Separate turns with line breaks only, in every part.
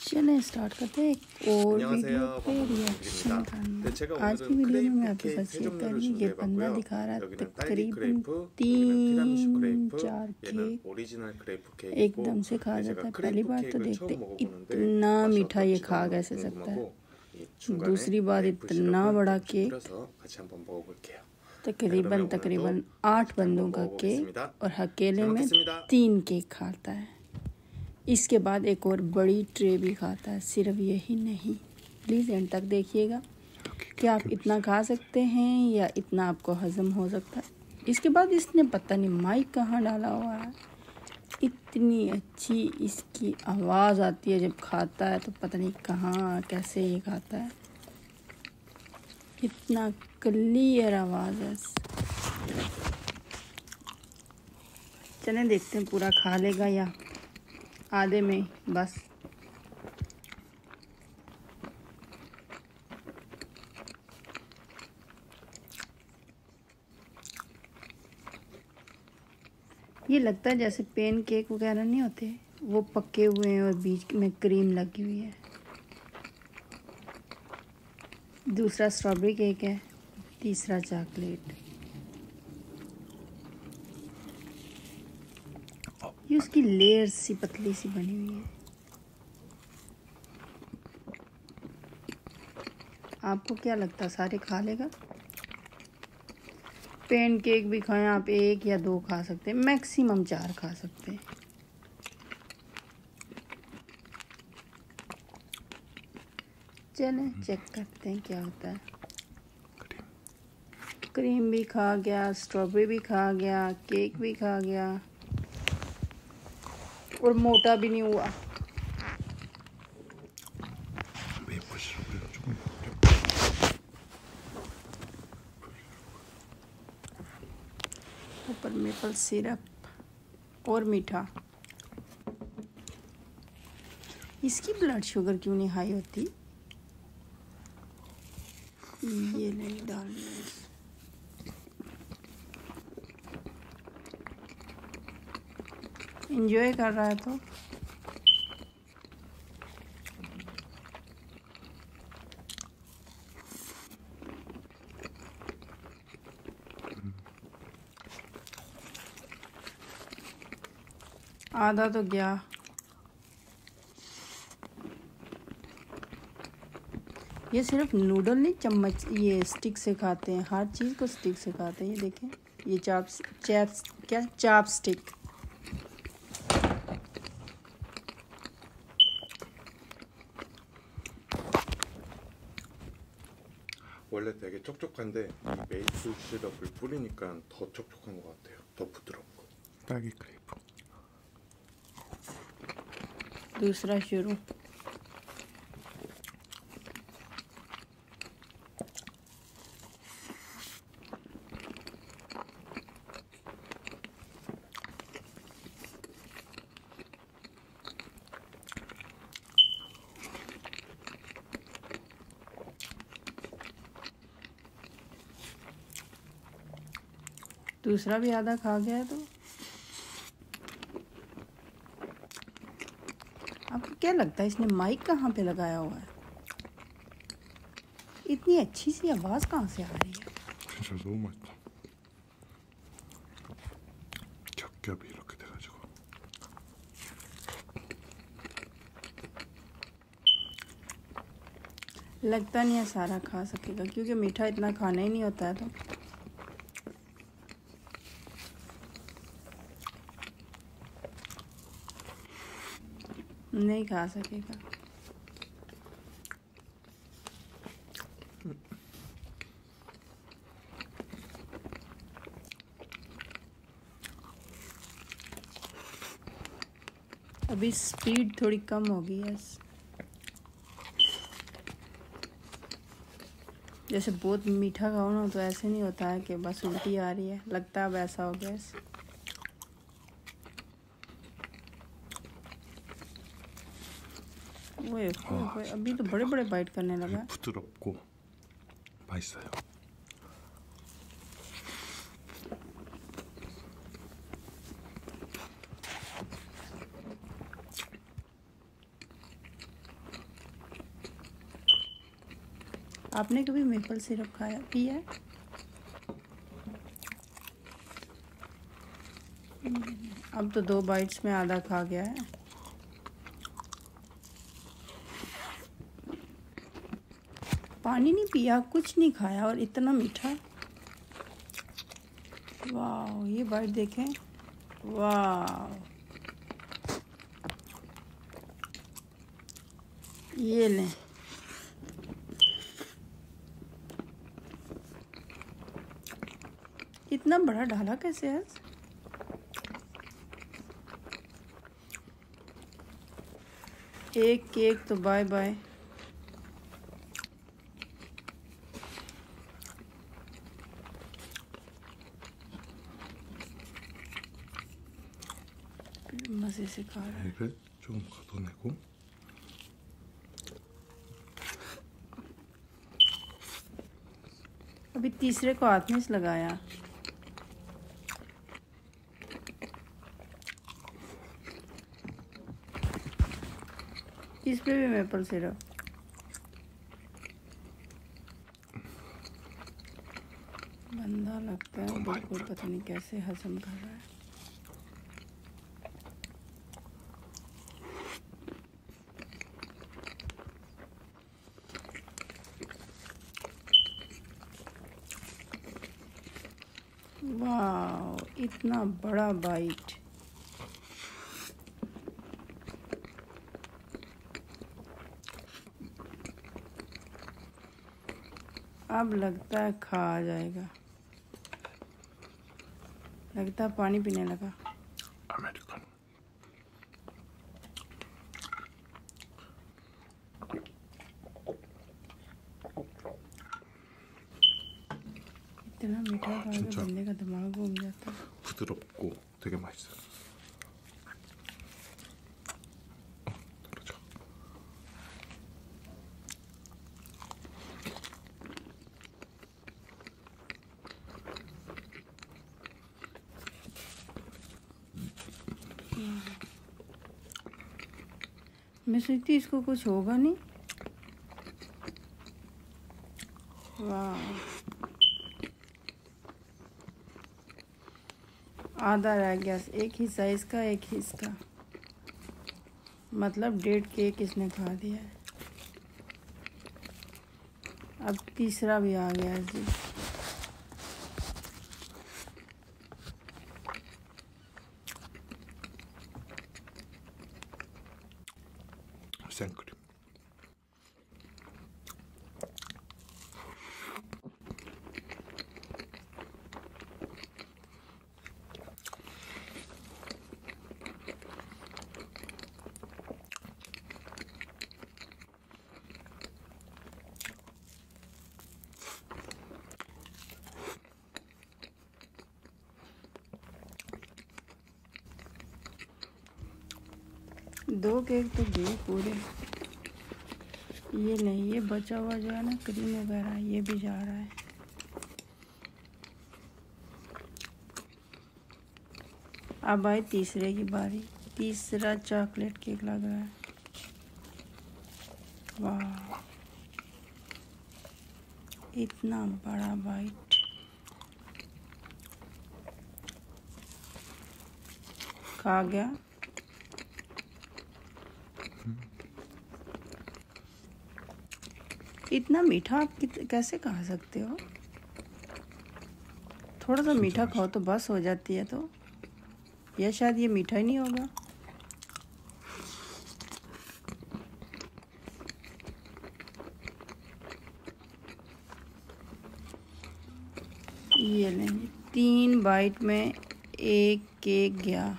चलें स्टार्ट करते हैं एक और वीडियो
안녕하세요.
पे
범범
रिएक्शन
김입니다.
करना।
제가
आज की
오늘은
वीडियो में मैं
크레이프
आपके साथ
케이크 세
शेयर
종류를
करूँगी। ये बंदा
준비해봤고요.
दिखा रहा है
여기는 딸기
तकरीबन
크레이프, 여기는 티라미슈 크레이프,
3-4
얘는
केक
오리지널 크레이프 케이크고
एकदम से खा
제가
जाता है। पहली
크레이프
बार तो
케이크를
देखते
처음 먹어보는데
इतना
맛이
मीठा ये
어떨지
खा
너무
कैसे सकता है।
궁금하고 이 중간에
दूसरी बात
메이플
इतना
시럽을
बड़ा
조금씩
केक,
뿌려서 같이 한번 먹어볼게요.
तकरीबन
그러면
8 बंदों का केक और अकेले में 3 केक खाता है। इसके बाद एक और बड़ी ट्रे भी खाता है। सिर्फ यही नहीं, प्लीज़ एंड तक देखिएगा कि आप इतना खा सकते हैं या इतना आपको हज़म हो सकता है। इसके बाद इसने पता नहीं माइक कहाँ डाला हुआ है, इतनी अच्छी इसकी आवाज़ आती है जब खाता है, तो पता नहीं कहाँ कैसे ये खाता है, इतना क्लियर आवाज़ है। चलें देखते हैं पूरा खा लेगा या आधे में बस। ये लगता है जैसे पेन केक वगैरह नहीं होते, वो पके हुए हैं और बीच में क्रीम लगी हुई है। दूसरा स्ट्रॉबेरी केक है, तीसरा चॉकलेट। ये उसकी लेयर्स सी पतली सी बनी हुई है। आपको क्या लगता है सारे खा लेगा? पेन केक भी खाएं आप, 1 या 2 खा सकते हैं, मैक्सिमम 4 खा सकते हैं। चलें चेक करते हैं क्या होता है। क्रीम भी खा गया, स्ट्रॉबेरी भी खा गया, केक भी खा गया और मोटा भी नहीं हुआ। ऊपर मेपल सिरप और मीठा। इसकी ब्लड शुगर क्यों नहीं हाई होती? ये नहीं डालना। एंजॉय कर रहा है तो आधा तो गया। ये सिर्फ नूडल नहीं, चम्मच ये स्टिक से खाते हैं, हर चीज़ को स्टिक से खाते हैं। ये देखें, ये चाप स्टिक।
원래 되게 촉촉한데 이 메이플 시럽을 뿌리니까 더 촉촉한 것 같아요. 더 부드럽고. 딸기 크레이프.
दूसरा शुरू। दूसरा भी आधा खा गया। तो आपको क्या लगता है इसने माइक कहाँ पे लगाया हुआ है? इतनी अच्छी सी आवाज़ कहाँ से आ रही है?
진짜 너무 맛있다. 겹겹이 이렇게 돼가지고.
लगता नहीं है सारा खा सकेगा, क्योंकि मीठा इतना खाना ही नहीं होता है। तो नहीं खा सकेगा। अभी स्पीड थोड़ी कम हो गई है। जैसे बहुत मीठा खाओ ना तो ऐसे नहीं होता है कि बस उल्टी आ रही है, लगता है अब ऐसा हो गया। ओए अभी तो बड़े बड़े बाइट करने लगा।
부드럽고 맛있어요.
आपने कभी मेपल सिरप खाया पिया है? अब तो 2 बाइट्स में आधा खा गया है। पानी नहीं पिया, कुछ नहीं खाया और इतना मीठा। वाह, ये बाइट देखें। वाह, ये लें। इतना बड़ा डाला कैसे है? एक केक तो बाय बाय। मजे से खा रहा है।
좀 걷어내고.
अभी तीसरे को हाथ में लगाया। इस पे भी मेपल सिरप। बंदा लगता है बिल्कुल पता नहीं कैसे हजम कर रहा है। वाह, इतना बड़ा बाइट। अब लगता है खा आ जाएगा। लगता है पानी पीने लगा।
अमेरिकन।
इतना मीठा खा के बंदे का दिमाग घूम जाता है।
부드럽고 되게 맛있어요.
मैं सोचती इसको कुछ होगा नहीं। वाह, आधा रह गया। एक हिस्सा इसका, एक हिस्सा, मतलब 1.5 केक इसने खा दिया है। अब तीसरा भी आ गया जी।
생크림.
दो केक तो गए पूरे। ये नहीं, ये बचा हुआ जो है ना क्रीम वगैरह, ये भी जा रहा है। अब आई तीसरे की बारी। तीसरा चॉकलेट केक लग रहा है। वाह, इतना बड़ा बाइट। खा गया। इतना मीठा आप कैसे खा सकते हो? थोड़ा सा मीठा खाओ तो बस हो जाती है। तो या शायद ये मीठा ही नहीं होगा। ये लेंगे। 3 बाइट में 1 केक गया।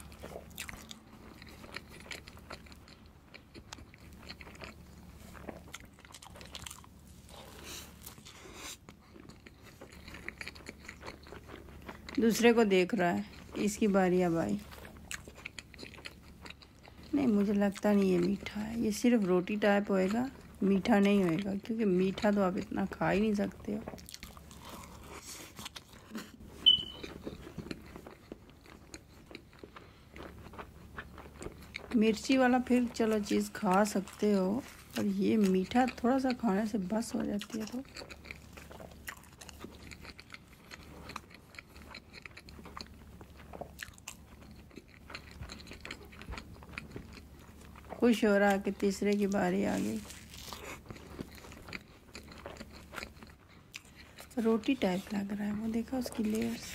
दूसरे को देख रहा है। इसकी बारी अब आई। नहीं, मुझे लगता नहीं ये मीठा है। ये सिर्फ रोटी टाइप होएगा, मीठा नहीं होएगा, क्योंकि मीठा तो आप इतना खा ही नहीं सकते हो। मिर्ची वाला फिर चलो चीज़ खा सकते हो, और ये मीठा थोड़ा सा खाने से बस हो जाती है। तो खुश हो रहा कि तीसरे की बारी आ गई। रोटी टाइप लग रहा है वो, देखा उसकी लेयर्स,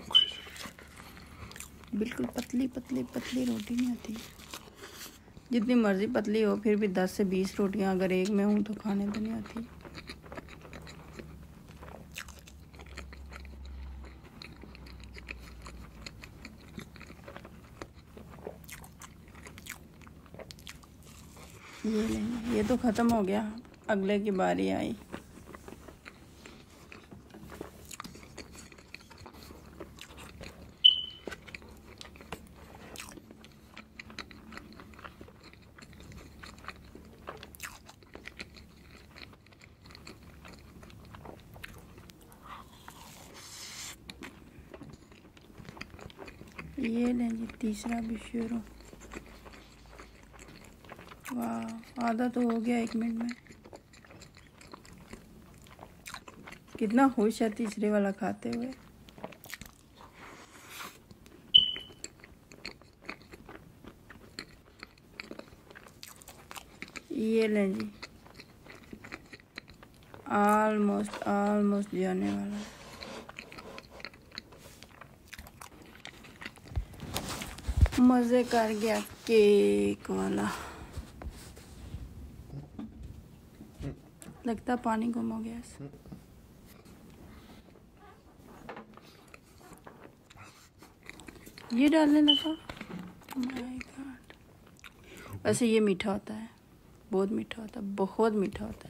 बिल्कुल पतली पतली पतली रोटी नहीं आती। जितनी मर्ज़ी पतली हो फिर भी 10 से 20 रोटियां अगर एक में हूँ तो खाने तो नहीं आती। ये लेंगे, ये तो ख़त्म हो गया, अगले की बारी आई। ये लें जी तीसरा भी शुरू। वाह, आधा तो हो गया 1 मिनट में। कितना खुश है तीसरे वाला खाते हुए। ये लें जी, ऑलमोस्ट जाने वाला है। मज़े कर गया केक वाला। लगता पानी गुम हो गया। ये डालने लगा। My god. वैसे ये मीठा होता है, बहुत मीठा होता है, बहुत मीठा होता है।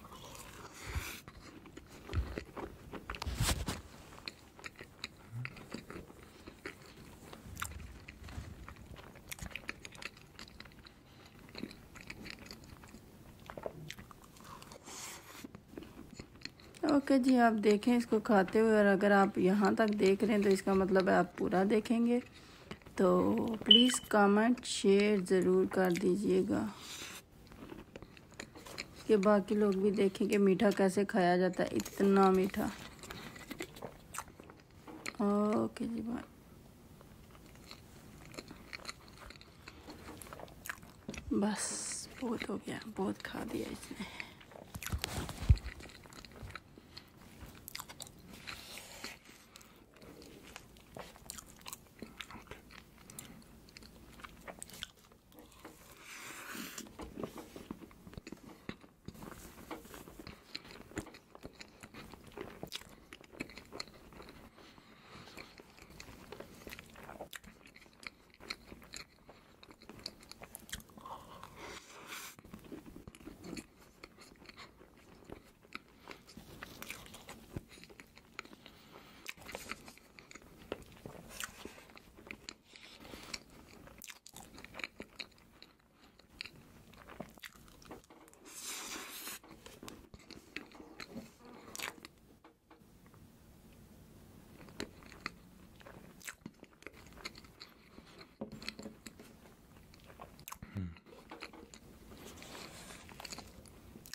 ओके जी, आप देखें इसको खाते हुए, और अगर आप यहाँ तक देख रहे हैं तो इसका मतलब है आप पूरा देखेंगे। तो प्लीज़ कमेंट शेयर ज़रूर कर दीजिएगा कि बाकी लोग भी देखें कि मीठा कैसे खाया जाता है, इतना मीठा। ओके जी, बाय। बस बहुत हो गया, बहुत खा दिया इसने।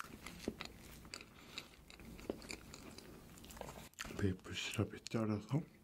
메이플 시럽에 쩔어서